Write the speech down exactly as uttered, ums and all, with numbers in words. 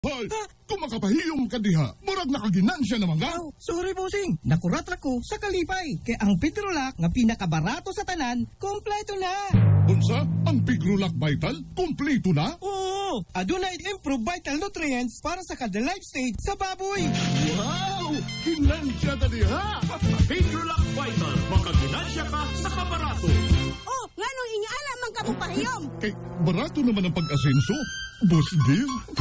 Hoy, kung makapahiyom ka diha, murag nakaginansya naman ka. Oh, sorry, bossing. Nakuratra ko sa kalipay. Kaya ang Pigrolac nga pinakabarato sa tanan, kompleto na. Unsa, ang Pigrolac Vital, kumpleto na? Oo, adunay improve vital nutrients para sa kada life stage sa baboy. Wow! Ginansya na diha! Pigrolac Vital, makaginansya ka sa kabarato. Oh, nga nung inyaala man ka mo pahiyom. Kay, barato naman ang pag-asenso. Boss Deal.